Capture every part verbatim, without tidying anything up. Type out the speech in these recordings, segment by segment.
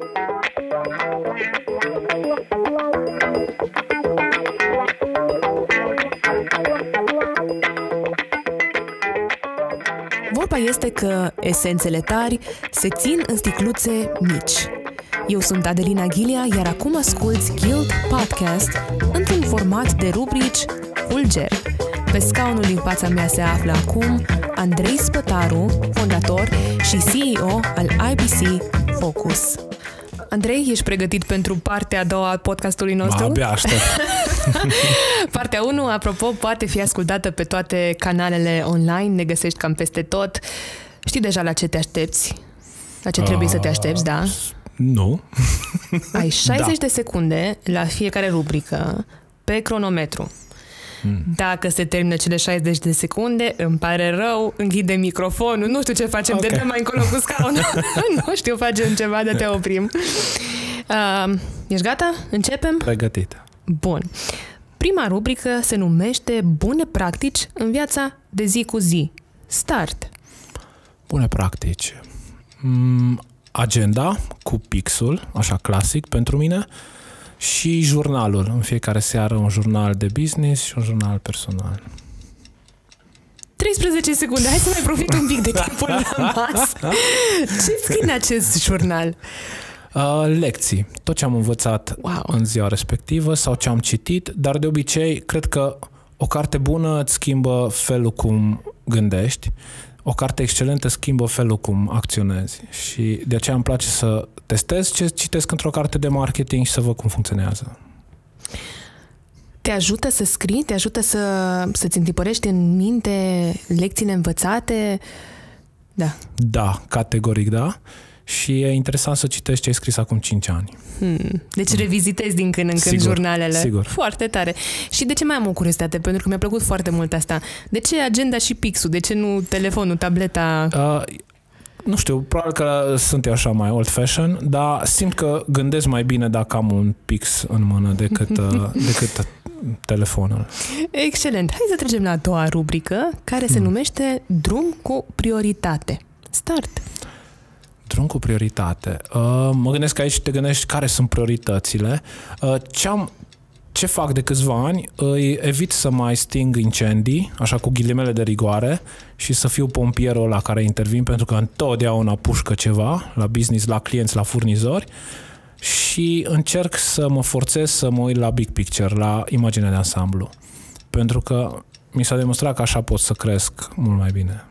Vorba este că esențele tari se țin în sticluțe mici. Eu sunt Adelina Ghilia, iar acum asculți Guild Podcast într-un format de rubrici Fulger. Pe scaunul din fața mea se află acum Andrei Spătaru, fondator și C E O al I B C Focus. Andrei, ești pregătit pentru partea a doua a podcastului nostru? Abia aștept. Partea unu, apropo, poate fi ascultată pe toate canalele online, ne găsești cam peste tot. Știi deja la ce te aștepți? La ce trebuie uh, să te aștepți, da? Nu. Ai șaizeci da. de secunde la fiecare rubrică pe cronometru. Hmm. Dacă se termină cele șaizeci de secunde, îmi pare rău, închide microfonul, nu știu ce facem, okay. De dăm mai încolo cu scaunul. Nu știu, facem ceva, de te oprim. Uh, ești gata? Începem? Pregătit. Bun. Prima rubrică se numește Bune practici în viața de zi cu zi. Start. Bune practici. Mm, agenda cu pixul, așa clasic pentru mine, și jurnalul. În fiecare seară un jurnal de business și un jurnal personal. treisprezece secunde. Hai să mai profit un pic de timpul rămas. Ce scrii în acest jurnal? Uh, lecții. Tot ce am învățat wow. în ziua respectivă sau ce am citit, dar de obicei cred că o carte bună îți schimbă felul cum gândești, o carte excelentă schimbă felul cum acționezi și de aceea îmi place să testez ce citesc într-o carte de marketing și să văd cum funcționează. Te ajută să scrii? Te ajută să, să-ți întipărești în minte lecțiile învățate? Da. Da, categoric da. Și e interesant să citești ce ai scris acum cinci ani. Hmm. Deci hmm. revizitezi din când în când sigur, jurnalele. Sigur. Foarte tare. Și de ce mai am o curiozitate? Pentru că mi-a plăcut foarte mult asta. De ce agenda și pixul? De ce nu telefonul, tableta? Uh, nu știu, probabil că sunt eu așa mai old-fashioned, dar simt că gândesc mai bine dacă am un pix în mână decât, uh, decât telefonul. Excelent. Hai să trecem la a doua rubrică, care se hmm. numește Drum cu prioritate. Start. Drum cu prioritate. Uh, mă gândesc că aici te gândești care sunt prioritățile. Uh, ce, am, ce fac de câțiva ani, îi evit să mai sting incendii, așa cu ghilimele de rigoare, și să fiu pompierul la care intervin, pentru că întotdeauna pușcă ceva, la business, la clienți, la furnizori, și încerc să mă forțez să mă uit la big picture, la imaginea de ansamblu. Pentru că mi s-a demonstrat că așa pot să cresc mult mai bine.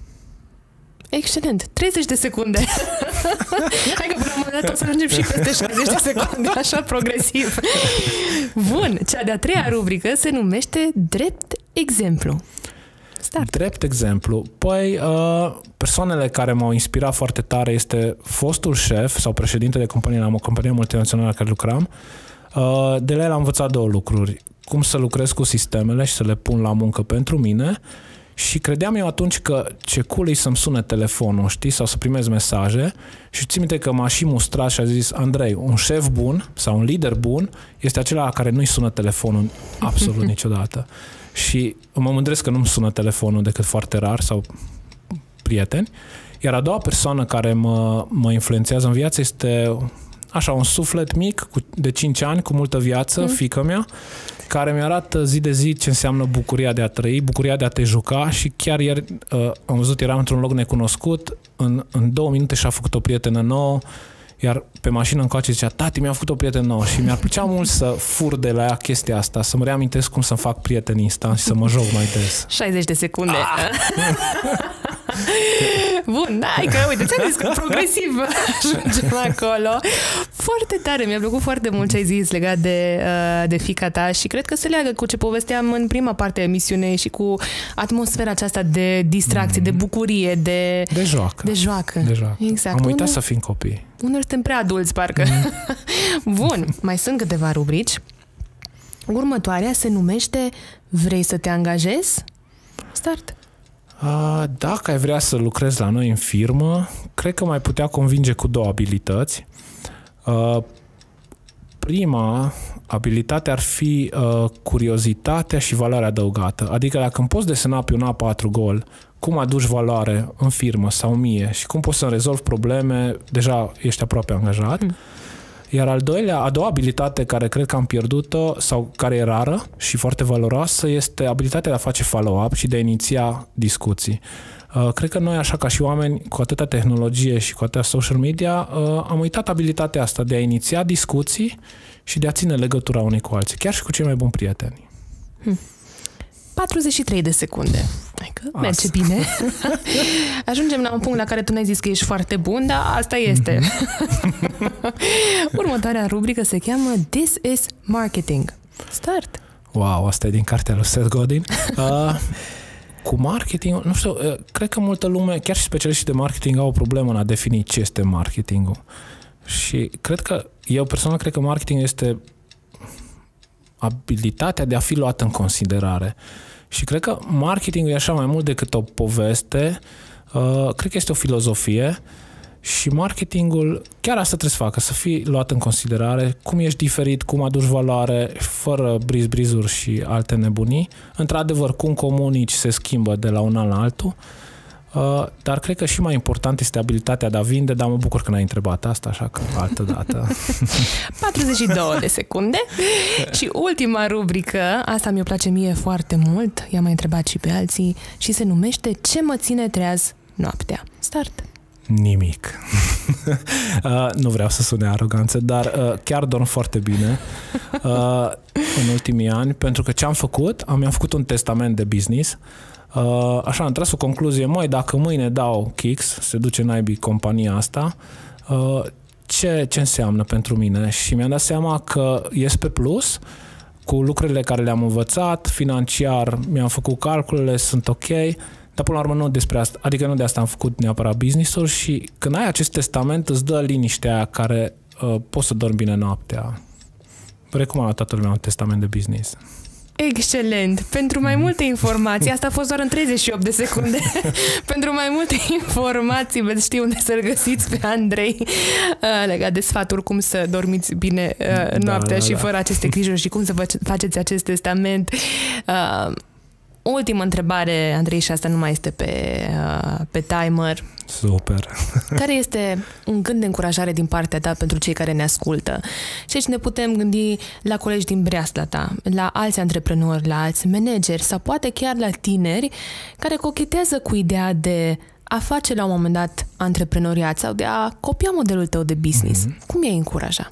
Excelent. treizeci de secunde. Hai că până la un moment dat o să ajungem și peste șaizeci de secunde, așa progresiv. Bun. Cea de-a treia rubrică se numește Drept exemplu. Start. Drept exemplu. Păi, uh, persoanele care m-au inspirat foarte tare este fostul șef sau președinte de companie la o companie multinațională la care lucram. Uh, de la el am învățat două lucruri. Cum să lucrez cu sistemele și să le pun la muncă pentru mine. Și credeam eu atunci că ce cool e să-mi sune telefonul, știi, sau să primez mesaje, și țin minte că m-a și mustrat și a zis: Andrei, un șef bun sau un lider bun este acela care nu-i sună telefonul absolut niciodată. Și mă mândresc că nu-mi sună telefonul decât foarte rar sau prieteni. Iar a doua persoană care mă, mă influențează în viață este așa un suflet mic cu, de cinci ani, cu multă viață, mm. fiica mea, care mi-arată zi de zi ce înseamnă bucuria de a trăi, bucuria de a te juca, și chiar ieri uh, am văzut, eram într-un loc necunoscut, în, în două minute și-a făcut o prietenă nouă, iar pe mașină încoace zicea: tati, mi-a făcut o prietenă nouă, și mi-ar plăcea mult să fur de la ea chestia asta, să-mi reamintesc cum să-mi fac prieteni instant și să mă joc mai des. șaizeci de secunde. Ah! Bun, hai că, uite, ți-am zis că progresiv ajungem acolo. Foarte tare, mi-a plăcut foarte mult ce ai zis legat de, de fiica ta și cred că se leagă cu ce povesteam în prima parte a emisiunei și cu atmosfera aceasta de distracție, mm. de bucurie, de... De joacă. De joacă. De joacă. Exact. Am uitat Unul, să fim copii. Uneori suntem prea adulți, parcă. Mm. Bun, mai sunt câteva rubrici. Următoarea se numește Vrei să te angajezi? Start. Dacă ai vrea să lucrezi la noi în firmă, cred că m-ai putea convinge cu două abilități. prima abilitate ar fi uh, curiozitatea și valoarea adăugată. Adică dacă îmi poți desena pe un A patru gol cum aduci valoare în firmă sau mie și cum poți să rezolvi probleme, deja ești aproape angajat. Mm. Iar al doilea, a doua abilitate care cred că am pierdut-o sau care e rară și foarte valoroasă este abilitatea de a face follow-up și de a iniția discuții. Uh, cred că noi, așa ca și oameni, cu atâta tehnologie și cu atâta social media, uh, am uitat abilitatea asta de a iniția discuții și de a ține legătura unii cu alții, chiar și cu cei mai buni prieteni. Hmm. patruzeci și trei de secunde. Adică merge bine. Ajungem la un punct la care tu ne-ai zis că ești foarte bun, dar asta este. Următoarea rubrică se cheamă This is Marketing. Start! Wow, asta e din cartea lui Seth Godin. Uh, cu marketing, nu știu, uh, cred că multă lume, chiar și specialiștii de marketing, au o problemă în a defini ce este marketingul. Și cred că, eu personal cred că marketing este abilitatea de a fi luat în considerare. Și cred că marketingul e așa mai mult decât o poveste, uh, cred că este o filozofie și marketingul chiar asta trebuie să facă, să fii luat în considerare, cum ești diferit, cum aduci valoare, fără briz-brizuri și alte nebunii. Într-adevăr, cum comunici se schimbă de la un an la altul, uh, dar cred că și mai important este abilitatea de a vinde, dar mă bucur că n-ai întrebat asta, așa că altă dată. patruzeci și două de secunde. Și ultima rubrică, asta mi-o place mie foarte mult, i-am mai întrebat și pe alții, și se numește Ce mă ține treaz noaptea. Start! Nimic. uh, nu vreau să sune aroganță, dar uh, chiar dorm foarte bine uh, în ultimii ani, pentru că ce am făcut, am, am făcut un testament de business. Uh, așa, am tras o concluzie, măi, dacă mâine dau kicks, se duce naibii compania asta, uh, ce, ce înseamnă pentru mine? Și mi-am dat seama că ies pe plus cu lucrurile care le-am învățat, financiar mi-am făcut calculele, sunt ok, dar până la urmă nu despre asta, adică nu de asta am făcut neapărat business-ul și când ai acest testament îți dă liniștea aia care uh, poți să dormi bine noaptea. Recomand la toată lumea un testament de business. Excelent! Pentru mai multe informații, asta a fost doar în treizeci și opt de secunde, pentru mai multe informații veți ști unde să-l găsiți pe Andrei uh, legat de sfaturi, cum să dormiți bine uh, noaptea da, da, și fără da. aceste grijuri și cum să faceți acest testament. Uh, ultimă întrebare, Andrei, și asta nu mai este pe, uh, pe timer. Super! Care este un gând de încurajare din partea ta pentru cei care ne ascultă? Și aici ne putem gândi la colegi din breasla ta, la alți antreprenori, la alți manageri sau poate chiar la tineri care cochetează cu ideea de a face la un moment dat antreprenoriat sau de a copia modelul tău de business. Mm-hmm. Cum i-ai încuraja?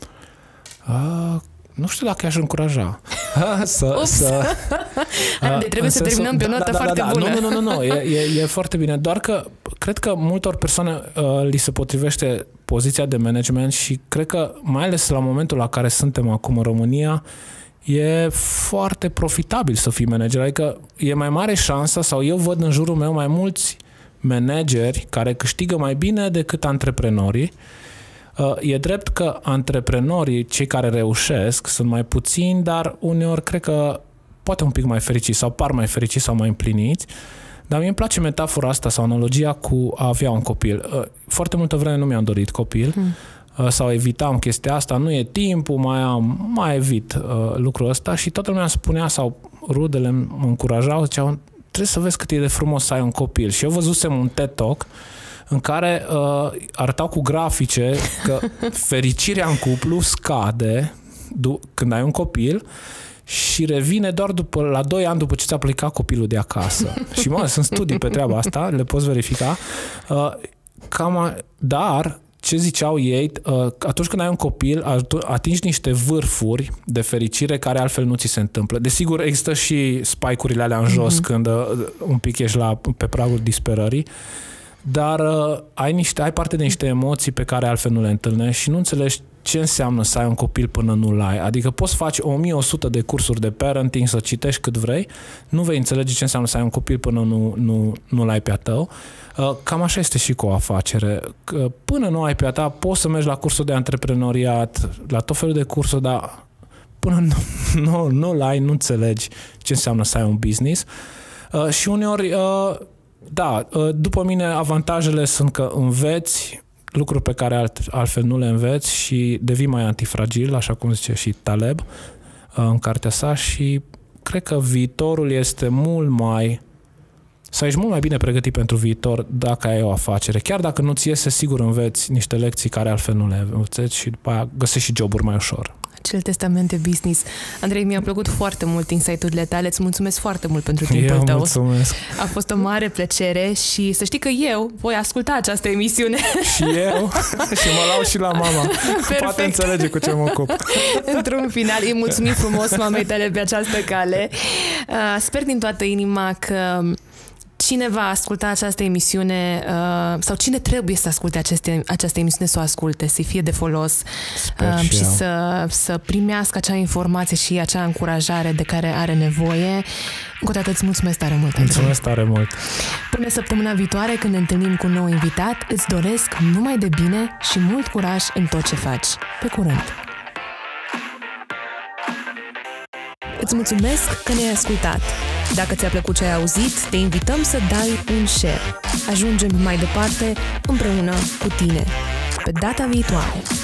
Uh... Nu știu dacă i-aș încuraja. să, să, Andrei, trebuie să terminăm pe o notă da, foarte da, da, bună. Nu, nu, nu, nu. E, e, e foarte bine. Doar că cred că multor persoane uh, li se potrivește poziția de management și cred că, mai ales la momentul la care suntem acum în România, e foarte profitabil să fii manager. Adică e mai mare șansa, sau eu văd în jurul meu mai mulți manageri care câștigă mai bine decât antreprenorii. E drept că antreprenorii, cei care reușesc, sunt mai puțini, dar uneori cred că poate un pic mai fericiți sau par mai fericiți sau mai împliniți. Dar mie îmi place metafora asta sau analogia cu a avea un copil. Foarte multă vreme nu mi-am dorit copil hmm. sau evitam chestia asta, nu e timpul, mai am, mai evit lucrul ăsta și toată lumea spunea sau rudele mă încurajau, ziceau, trebuie să vezi cât e de frumos să ai un copil. Și eu văzusem un TED Talk în care uh, arătau cu grafice că fericirea în cuplu scade du- când ai un copil și revine doar după, la doi ani după ce ți-a plecat copilul de acasă. Și mă, sunt studii pe treaba asta, le poți verifica. Uh, cam, dar ce ziceau ei, uh, atunci când ai un copil, atingi niște vârfuri de fericire care altfel nu ți se întâmplă. Desigur, există și spike-urile alea în jos mm-hmm. când uh, un pic ești la, pe pragul disperării, dar uh, ai, niște, ai parte de niște emoții pe care altfel nu le întâlnești și nu înțelegi ce înseamnă să ai un copil până nu-l ai. Adică poți face o mie o sută de cursuri de parenting, să citești cât vrei, nu vei înțelege ce înseamnă să ai un copil până nu, nu, nu-l ai pe a tău. Uh, cam așa este și cu o afacere. Că până nu ai pe a ta, poți să mergi la cursul de antreprenoriat, la tot felul de cursuri, dar până nu, nu, nu-l ai, nu înțelegi ce înseamnă să ai un business. Uh, și uneori... Uh, Da, după mine avantajele sunt că înveți lucruri pe care alt, altfel nu le înveți și devii mai antifragil, așa cum zice și Taleb în cartea sa, și cred că viitorul este mult mai... Să ești mult mai bine pregătit pentru viitor dacă ai o afacere. Chiar dacă nu-ți iese, sigur înveți niște lecții care altfel nu le înveți și după aia găsești și joburi mai ușor. Acel testament de business. Andrei, mi-a plăcut foarte mult insight-urile tale. Îți mulțumesc foarte mult pentru timpul eu tău. Mulțumesc. A fost o mare plăcere și să știi că eu voi asculta această emisiune. Și eu. Și mă lau și la mama. Perfect. Poate înțelege cu ce mă ocup. Într-un final, îi mulțumim frumos mamei tale pe această cale. Sper din toată inima că cine va asculta această emisiune uh, sau cine trebuie să asculte aceste, această emisiune să o asculte, să-i fie de folos uh, și, și să, să primească acea informație și acea încurajare de care are nevoie. Încă o dată îți mulțumesc tare mult. Mulțumesc tare mult. Până săptămâna viitoare, când ne întâlnim cu un nou invitat, îți doresc numai de bine și mult curaj în tot ce faci. Pe curând! Îți mulțumesc că ne-ai ascultat. Dacă ți-a plăcut ce ai auzit, te invităm să dai un share. Ajungem mai departe împreună cu tine. Pe data viitoare!